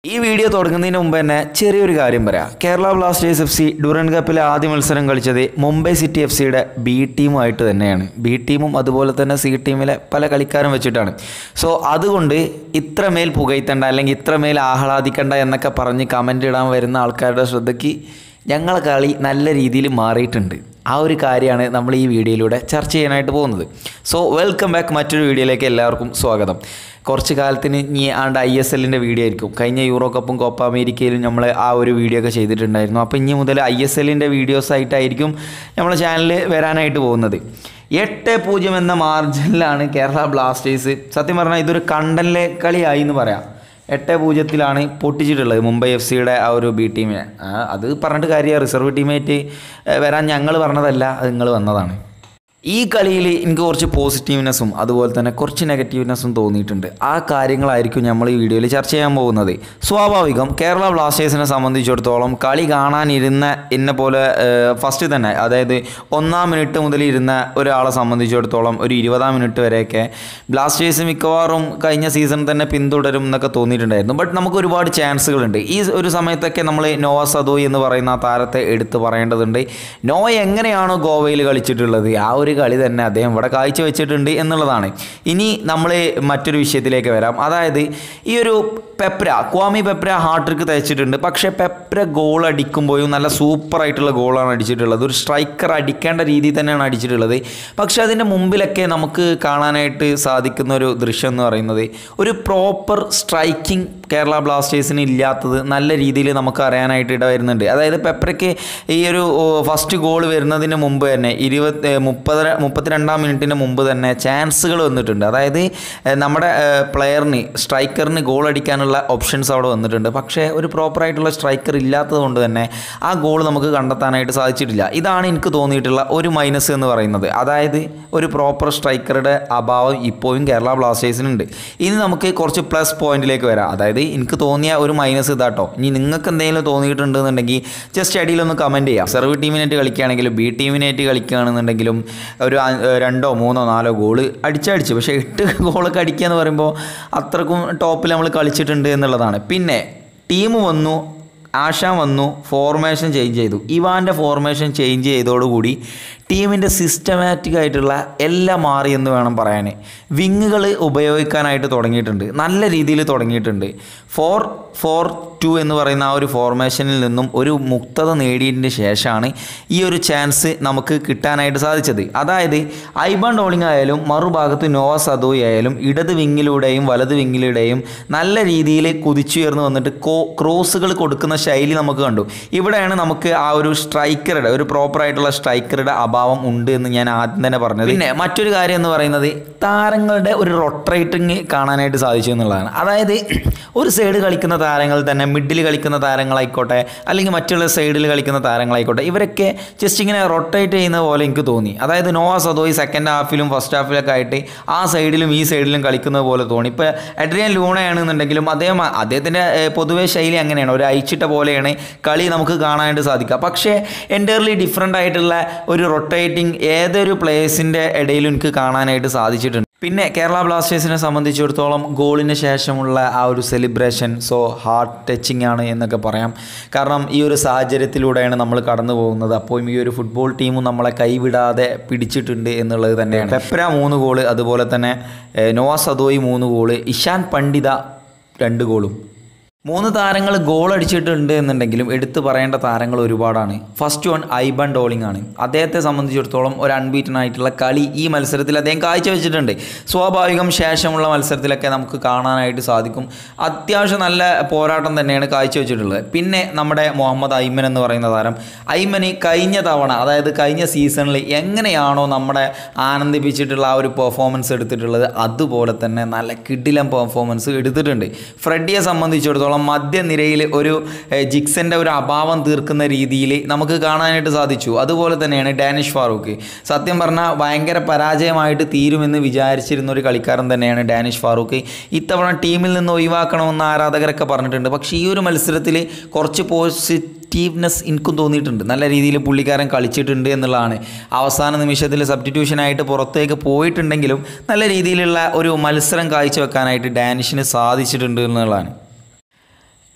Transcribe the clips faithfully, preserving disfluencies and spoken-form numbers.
ഈ വീഡിയോ തുടങ്ങുന്നതിന് മുമ്പ് തന്നെ ചെറിയൊരു കാര്യം പറയാം. Kerala Blasters F C Durand കപ്പിലെ ആദ്യ മത്സരം കളിച്ചത് മുംബൈ സിറ്റി എഫ് സിയുടെ ബി ടീമുമായിട്ട് തന്നെയാണ്. ബി ടീമും അതുപോലെ തന്നെ സി ടീമിലെ പല കളിക്കാരും വെച്ചിട്ടാണ്. സോ അതുകൊണ്ട് ഇത്രമേൽ പുകയ്ത്തണ്ട അല്ലെങ്കിൽ ഇത്രമേൽ ആഹ്ലാദിക്കണ്ട എന്നൊക്കെ പറഞ്ഞ് കമൻ്റ് ഇടാൻ വരുന്ന ആൾക്കാരുടെ ശ്രദ്ധയ്ക്ക് ഞങ്ങളെ കളി നല്ല രീതിയിൽ മാറിയിട്ടുണ്ട്. ആ ഒരു കാര്യമാണ് നമ്മൾ ഈ വീഡിയോയിലൂടെ ചർച്ച ചെയ്യാനായിട്ട് പോകുന്നത്. So welcome back. മറ്റൊരു വീഡിയോയിലേക്ക് എല്ലാവർക്കും സ്വാഗതം. കുറച്ച് കാലത്തിന് ഇനി ആണ്ട് ഐ എസ് എല്ലിൻ്റെ വീഡിയോ ആയിരിക്കും. കഴിഞ്ഞ യൂറോ കപ്പും കോപ്പ അമേരിക്കയിലും നമ്മൾ ആ ഒരു വീഡിയോ ഒക്കെ ചെയ്തിട്ടുണ്ടായിരുന്നു. അപ്പോൾ ഇനി മുതൽ ഐ എസ് എല്ലിൻ്റെ വീഡിയോസ് ആയിട്ടായിരിക്കും നമ്മളെ ചാനലിൽ വരാനായിട്ട് പോകുന്നത്. എട്ട് പൂജ്യം എന്ന മാർജിനിലാണ് കേരള ബ്ലാസ്റ്റേഴ്സ്, സത്യം പറഞ്ഞാൽ ഇതൊരു കണ്ടൻലെ കളിയായി എന്ന് പറയാം. എട്ട് പൂജ്യത്തിലാണ് പൊട്ടിച്ചിട്ടുള്ളത് മുംബൈ എഫ് സിയുടെ ആ ഒരു ബി ടീമിനെ. അത് പറഞ്ഞിട്ട് കാര്യമാണ്, റിസർവ് ടീമായിട്ട് വരാൻ ഞങ്ങൾ പറഞ്ഞതല്ല, അത് നിങ്ങൾ വന്നതാണ്. ഈ കളിയിൽ എനിക്ക് കുറച്ച് പോസിറ്റീവ്നെസ്സും അതുപോലെ തന്നെ കുറച്ച് നെഗറ്റീവ്നെസ്സും തോന്നിയിട്ടുണ്ട്. ആ കാര്യങ്ങളായിരിക്കും നമ്മൾ ഈ വീഡിയോയിൽ ചർച്ച ചെയ്യാൻ പോകുന്നത്. സ്വാഭാവികം കേരള ബ്ലാസ്റ്റേഴ്സിനെ സംബന്ധിച്ചിടത്തോളം കളി കാണാനിരുന്ന എന്നെ പോലെ ഫസ്റ്റ് തന്നെ, അതായത് ഒന്നാം മിനിറ്റ് മുതൽ ഇരുന്ന ഒരാളെ സംബന്ധിച്ചിടത്തോളം ഒരു ഇരുപതാം മിനിറ്റ് വരെയൊക്കെ ബ്ലാസ്റ്റേഴ്സ് മിക്കവാറും കഴിഞ്ഞ സീസൺ തന്നെ പിന്തുടരും എന്നൊക്കെ തോന്നിയിട്ടുണ്ടായിരുന്നു. ബട്ട് നമുക്ക് ഒരുപാട് ചാൻസുകളുണ്ട്. ഈ ഒരു സമയത്തൊക്കെ നമ്മൾ നോവ സദോയ് എന്ന് പറയുന്ന ആ താരത്തെ എടുത്ത് പറയേണ്ടതുണ്ട്. നോവ എങ്ങനെയാണോ ഗോവയിൽ കളിച്ചിട്ടുള്ളത് ആ ഒരു കളി തന്നെ അദ്ദേഹം ഇവിടെ കാഴ്ച വെച്ചിട്ടുണ്ട് എന്നുള്ളതാണ്. ഇനി നമ്മൾ മറ്റൊരു വിഷയത്തിലേക്ക് വരാം. അതായത് ഈ ഒരു പെപ്ര ക്വാമി പെപ്ര ഹാട്രിക്ക് തയ്ച്ചിട്ടുണ്ട്. പക്ഷേ പെപ്ര ഗോൾ അടിക്കുമ്പോഴും നല്ല സൂപ്പറായിട്ടുള്ള ഗോളാണ് അടിച്ചിട്ടുള്ളത്. ഒരു സ്ട്രൈക്കർ അടിക്കേണ്ട രീതിയിൽ തന്നെയാണ് അടിച്ചിട്ടുള്ളത്. പക്ഷേ അതിൻ്റെ മുമ്പിലൊക്കെ നമുക്ക് കാണാനായിട്ട് സാധിക്കുന്ന ഒരു ദൃശ്യം എന്ന് പറയുന്നത് ഒരു പ്രോപ്പർ സ്ട്രൈക്കിംഗ് കേരള ബ്ലാസ്റ്റേഴ്സിന് ഇല്ലാത്തത് നല്ല രീതിയിൽ നമുക്ക് അറിയാനായിട്ട് ഇട വരുന്നുണ്ട്. അതായത് പെപ്രയ്ക്ക് ഈ ഒരു ഫസ്റ്റ് ഗോൾ വരുന്നതിന് മുമ്പ് തന്നെ ഇരുപത്തി മുപ്പത് മുപ്പത്തിരണ്ടാം മിനിറ്റിന് മുമ്പ് തന്നെ ചാൻസുകൾ വന്നിട്ടുണ്ട്. അതായത് നമ്മുടെ പ്ലെയറിന് സ്ട്രൈക്കറിന് ഗോൾ അടിക്കാനുള്ള ഓപ്ഷൻസ് അവിടെ വന്നിട്ടുണ്ട്. പക്ഷേ ഒരു പ്രോപ്പറായിട്ടുള്ള സ്ട്രൈക്കർ ഇല്ലാത്തത് കൊണ്ട് തന്നെ ആ ഗോൾ നമുക്ക് കണ്ടെത്താനായിട്ട് സാധിച്ചിട്ടില്ല. ഇതാണ് എനിക്ക് തോന്നിയിട്ടുള്ള ഒരു മൈനസ് എന്ന് പറയുന്നത്. അതായത് ഒരു പ്രോപ്പർ സ്ട്രൈക്കറുടെ അഭാവം ഇപ്പോഴും കേരള ബ്ലാസ്റ്റേഴ്സിനുണ്ട്. ഇനി നമുക്ക് കുറച്ച് പ്ലസ് പോയിന്റിലേക്ക് വരാം. അതായത് എനിക്ക് തോന്നിയ ഒരു മൈനസ് ഇതാട്ടോ. ഇനി നിങ്ങൾക്ക് എന്തെങ്കിലും തോന്നിയിട്ടുണ്ടെന്നുണ്ടെങ്കിൽ ജസ്റ്റ് അടിയിലൊന്ന് കമൻറ്റ് ചെയ്യാം. സെർവ് ടീമിനായിട്ട് കളിക്കുകയാണെങ്കിലും ബി ടീമിനായിട്ട് കളിക്കുകയാണെന്നുണ്ടെങ്കിലും ഒരു രണ്ടോ മൂന്നോ നാലോ ഗോള് അടിച്ചടിച്ച്, പക്ഷേ എട്ട് ഗോളൊക്കെ അടിക്കുക എന്ന് പറയുമ്പോൾ അത്രക്കും ടോപ്പിൽ നമ്മൾ കളിച്ചിട്ടുണ്ട് എന്നുള്ളതാണ്. പിന്നെ ടീം വന്നു, ആശാൻ വന്നു, ഫോർമേഷൻ ചേഞ്ച് ചെയ്തു. ഇവാൻ്റെ ഫോർമേഷൻ ചേഞ്ച് ചെയ്തതോടുകൂടി ടീമിൻ്റെ സിസ്റ്റമാറ്റിക് ആയിട്ടുള്ള എല്ലാം മാറി എന്ന് വേണം പറയാൻ. വിങ്ങുകൾ ഉപയോഗിക്കാനായിട്ട് തുടങ്ങിയിട്ടുണ്ട്, നല്ല രീതിയിൽ തുടങ്ങിയിട്ടുണ്ട്. ഫോർ ഫോർ ടു എന്ന് പറയുന്ന ആ ഒരു ഫോർമേഷനിൽ നിന്നും ഒരു മുക്തത നേടിയതിന് ശേഷമാണ് ഈ ഒരു ചാൻസ് നമുക്ക് കിട്ടാനായിട്ട് സാധിച്ചത്. അതായത് ഐബാൻ ഡോളിംഗ് ആയാലും മറുഭാഗത്ത് നോവ സദോയ് ആയാലും ഇടത് വിങ്ങിലൂടെയും വലത് വിങ്ങിലൂടെയും നല്ല രീതിയിൽ കുതിച്ചുയർന്ന് വന്നിട്ട് കോ ക്രോസുകൾ കൊടുക്കുന്ന ശൈലി നമുക്ക് കണ്ടു. ഇവിടെയാണ് നമുക്ക് ആ ഒരു സ്ട്രൈക്കറുടെ ഒരു പ്രോപ്പറായിട്ടുള്ള സ്ട്രൈക്കറുടെ അഭാവം ഉണ്ട് എന്ന് ഞാൻ ആദ്യം തന്നെ പറഞ്ഞത്. പിന്നെ മറ്റൊരു കാര്യം എന്ന് പറയുന്നത് താരങ്ങളുടെ ഒരു റൊട്ടേറ്റിങ് കാണാനായിട്ട് സാധിച്ചു എന്നുള്ളതാണ്. അതായത് ഒരു സൈഡ് കളിക്കുന്ന താരങ്ങൾ തന്നെ മിഡിൽ കളിക്കുന്ന താരങ്ങളായിക്കോട്ടെ അല്ലെങ്കിൽ മറ്റുള്ള സൈഡിൽ കളിക്കുന്ന താരങ്ങളായിക്കോട്ടെ ഇവരൊക്കെ ജസ്റ്റ് ഇങ്ങനെ റൊട്ടേറ്റ് ചെയ്യുന്ന പോലെ എനിക്ക് തോന്നി. അതായത് നോവ സദോയ് സെക്കൻഡ് ഹാഫിലും ഫസ്റ്റ് ഹാഫിലൊക്കെ ആയിട്ട് ആ സൈഡിലും ഈ സൈഡിലും കളിക്കുന്നത് പോലെ തോന്നി. ഇപ്പോൾ അഡ്രിയൻ ലൂണയാണെന്നുണ്ടെങ്കിലും അദ്ദേഹം അദ്ദേഹത്തിൻ്റെ പൊതുവെ ശൈലി അങ്ങനെയാണ്, ഒരു അയച്ചിട്ട പോലെയാണ് കളി നമുക്ക് കാണാനായിട്ട് സാധിക്കുക. പക്ഷേ എൻ്റയർലി ഡിഫറെൻ്റ് ആയിട്ടുള്ള ഒരു റൊട്ടേറ്റിംഗ് ഏതൊരു പ്ലേയേഴ്സിൻ്റെ ഇടയിലും എനിക്ക് കാണാനായിട്ട് സാധിച്ചിട്ടുണ്ട്. പിന്നെ കേരള ബ്ലാസ്റ്റേഴ്സിനെ സംബന്ധിച്ചിടത്തോളം ഗോളിന് ശേഷമുള്ള ആ ഒരു സെലിബ്രേഷൻ സോ ഹാർട്ട് ടച്ചിങ് ആണ് എന്നൊക്കെ പറയാം. കാരണം ഈ ഒരു സാഹചര്യത്തിലൂടെയാണ് നമ്മൾ കടന്നു പോകുന്നത്. അപ്പോൾ ഈ ഒരു ഫുട്ബോൾ ടീമും നമ്മളെ കൈവിടാതെ പിടിച്ചിട്ടുണ്ട് എന്നുള്ളത് തന്നെയാണ്. പെപ്ര മൂന്ന് ഗോള്, അതുപോലെ തന്നെ നോവ സദോയ് മൂന്ന് ഗോള്, ഇഷാൻ പണ്ഡിത രണ്ട് ഗോളും. മൂന്ന് താരങ്ങൾ ഗോൾ അടിച്ചിട്ടുണ്ട് എന്നുണ്ടെങ്കിലും എടുത്തു പറയേണ്ട താരങ്ങൾ ഒരുപാടാണ്. ഫസ്റ്റ് വൺ ഐബാൻ ഡോളിംഗ് ആണ്. അദ്ദേഹത്തെ സംബന്ധിച്ചിടത്തോളം ഒരു അൺബീറ്റൻ ആയിട്ടുള്ള കളി ഈ മത്സരത്തിൽ അദ്ദേഹം കാഴ്ചവെച്ചിട്ടുണ്ട്. സ്വാഭാവികം ശേഷമുള്ള മത്സരത്തിലൊക്കെ നമുക്ക് കാണാനായിട്ട് സാധിക്കും. അത്യാവശ്യം നല്ല പോരാട്ടം തന്നെയാണ് കാഴ്ചവെച്ചിട്ടുള്ളത്. പിന്നെ നമ്മുടെ മുഹമ്മദ് ഐമൻ എന്ന് പറയുന്ന താരം, ഐമന് കഴിഞ്ഞ തവണ അതായത് കഴിഞ്ഞ സീസണിൽ എങ്ങനെയാണോ നമ്മുടെ ആനന്ദിപ്പിച്ചിട്ടുള്ള ആ ഒരു പെർഫോമൻസ് എടുത്തിട്ടുള്ളത് അതുപോലെ തന്നെ നല്ല കിടിലൻ പെർഫോമൻസ് എടുത്തിട്ടുണ്ട്. ഫ്രെഡിയെ സംബന്ധിച്ചിടത്തോളം മധ്യനിരയിൽ ഒരു ജിക്സന്റെ ഒരു അഭാവം തീർക്കുന്ന രീതിയിൽ നമുക്ക് കാണാനായിട്ട് സാധിച്ചു. അതുപോലെ തന്നെയാണ് ഡാനിഷ് ഫാറൂഖ്. സത്യം പറഞ്ഞാൽ ഭയങ്കര പരാജയമായിട്ട് തീരുമെന്ന് വിചാരിച്ചിരുന്ന ഒരു കളിക്കാരൻ തന്നെയാണ് ഡാനിഷ് ഫാറൂഖ്. ഇത്തവണ ടീമിൽ നിന്ന് ഒഴിവാക്കണമെന്ന് ആരാധകരൊക്കെ പറഞ്ഞിട്ടുണ്ട്. പക്ഷേ ഈ ഒരു മത്സരത്തിൽ കുറച്ച് പോസിറ്റീവ്നെസ് എനിക്കും തോന്നിയിട്ടുണ്ട്. നല്ല രീതിയിൽ പുള്ളിക്കാരൻ കളിച്ചിട്ടുണ്ട് എന്നുള്ളതാണ്. അവസാന നിമിഷത്തിൽ സബ്സ്റ്റിറ്റ്യൂഷനായിട്ട് പുറത്തേക്ക് പോയിട്ടുണ്ടെങ്കിലും നല്ല രീതിയിലുള്ള ഒരു മത്സരം കാഴ്ചവെക്കാനായിട്ട് ഡാനിഷിന് സാധിച്ചിട്ടുണ്ട് എന്നുള്ളതാണ്.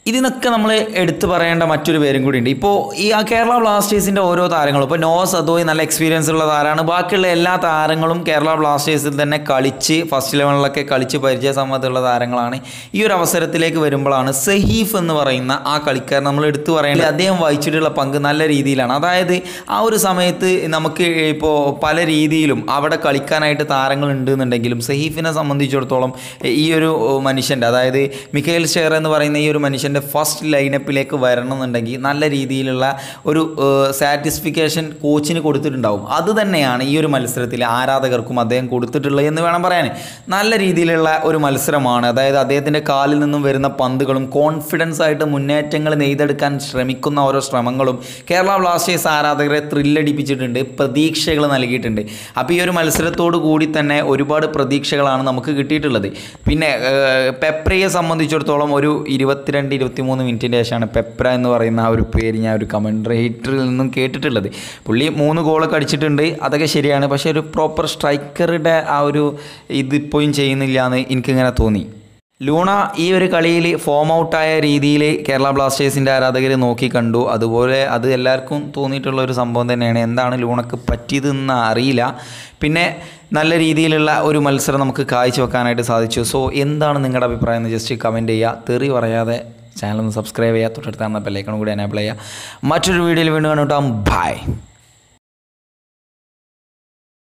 ഇതിനൊക്കെ നമ്മൾ എടുത്തു പറയേണ്ട മറ്റൊരു പേരും കൂടി ഉണ്ട്. ഇപ്പോൾ ഈ ആ കേരള ബ്ലാസ്റ്റേഴ്സിൻ്റെ ഓരോ താരങ്ങളും ഇപ്പോൾ നോ സദോയ് നല്ല എക്സ്പീരിയൻസ് ഉള്ള താരമാണ്. ബാക്കിയുള്ള എല്ലാ താരങ്ങളും കേരള ബ്ലാസ്റ്റേഴ്സിൽ തന്നെ കളിച്ച് ഫസ്റ്റ് ലെവലിലൊക്കെ കളിച്ച് പരിചയസമ്മതമുള്ള താരങ്ങളാണ്. ഈ ഒരു അവസരത്തിലേക്ക് വരുമ്പോഴാണ് സഹീഫ് എന്ന് പറയുന്ന ആ കളിക്കാരൻ നമ്മൾ എടുത്തു പറയേണ്ടത്. അദ്ദേഹം വഹിച്ചിട്ടുള്ള പങ്ക് നല്ല രീതിയിലാണ്. അതായത് ആ ഒരു സമയത്ത് നമുക്ക് ഇപ്പോൾ പല രീതിയിലും അവിടെ കളിക്കാനായിട്ട് താരങ്ങൾ ഉണ്ടെന്നുണ്ടെങ്കിലും സഹീഫിനെ സംബന്ധിച്ചിടത്തോളം ഈ ഒരു മനുഷ്യൻ്റെ, അതായത് മിഖേൽ ഷെയർ എന്ന് പറയുന്ന ഈ ഒരു മനുഷ്യൻ്റെ ഫസ്റ്റ് ലൈനപ്പിലേക്ക് വരണമെന്നുണ്ടെങ്കിൽ നല്ല രീതിയിലുള്ള ഒരു സാറ്റിസ്ഫിക്കേഷൻ കോച്ചിന് കൊടുത്തിട്ടുണ്ടാവും. അത് തന്നെയാണ് ഈ ഒരു മത്സരത്തിൽ ആരാധകർക്കും അദ്ദേഹം കൊടുത്തിട്ടുള്ളത് എന്ന് വേണം പറയാൻ. നല്ല രീതിയിലുള്ള ഒരു മത്സരമാണ്. അതായത് അദ്ദേഹത്തിൻ്റെ കാലിൽ നിന്നും വരുന്ന പന്തുകളും കോൺഫിഡൻസ് ആയിട്ട് മുന്നേറ്റങ്ങൾ നെയ്തെടുക്കാൻ ശ്രമിക്കുന്ന ഓരോ ശ്രമങ്ങളും കേരള ബ്ലാസ്റ്റേഴ്സ് ആരാധകരെ ത്രില്ലടിപ്പിച്ചിട്ടുണ്ട്, പ്രതീക്ഷകൾ നൽകിയിട്ടുണ്ട്. അപ്പോൾ ഈ ഒരു മത്സരത്തോടു കൂടി തന്നെ ഒരുപാട് പ്രതീക്ഷകളാണ് നമുക്ക് കിട്ടിയിട്ടുള്ളത്. പിന്നെ പെപ്രയെ സംബന്ധിച്ചിടത്തോളം ഒരു ഇരുപത്തിരണ്ട് ഇരുപത്തിമൂന്ന് മിനിറ്റിൻ്റെ ശേഷമാണ് പെപ്ര എന്ന് പറയുന്ന ആ ഒരു പേര് ഞാൻ ഒരു കമൻട്രേറ്ററിൽ നിന്നും കേട്ടിട്ടുള്ളത്. പുള്ളി മൂന്ന് ഗോളൊക്കെ അടിച്ചിട്ടുണ്ട്, അതൊക്കെ ശരിയാണ്. പക്ഷേ ഒരു പ്രോപ്പർ സ്ട്രൈക്കറുടെ ആ ഒരു ഇതിപ്പോഴും ചെയ്യുന്നില്ല എന്ന് എനിക്കിങ്ങനെ തോന്നി. ലൂണ ഈ ഒരു കളിയിൽ ഫോം ഔട്ടായ രീതിയിൽ കേരള ബ്ലാസ്റ്റേഴ്സിൻ്റെ ആരാധകർ നോക്കി കണ്ടു. അതുപോലെ അത് എല്ലാവർക്കും തോന്നിയിട്ടുള്ള ഒരു സംഭവം തന്നെയാണ്. എന്താണ് ലൂണക്ക് പറ്റിയതെന്ന് അറിയില്ല. പിന്നെ നല്ല രീതിയിലുള്ള ഒരു മത്സരം നമുക്ക് കാഴ്ചവെക്കാനായിട്ട് സാധിച്ചു. സോ എന്താണ് നിങ്ങളുടെ അഭിപ്രായം എന്ന് ജസ്റ്റ് കമൻറ്റ് ചെയ്യുക. തെറി പറയാതെ ചാനൽ ഒന്ന് സബ്സ്ക്രൈബ് ചെയ്യുക, തൊട്ടടുത്ത് ബെല്ലൈക്കൺ കൂടി എനേബിൾ ചെയ്യുക. മറ്റൊരു വീഡിയോയിൽ വീണ്ടും കണ്ടുമുട്ടാം. ബൈ.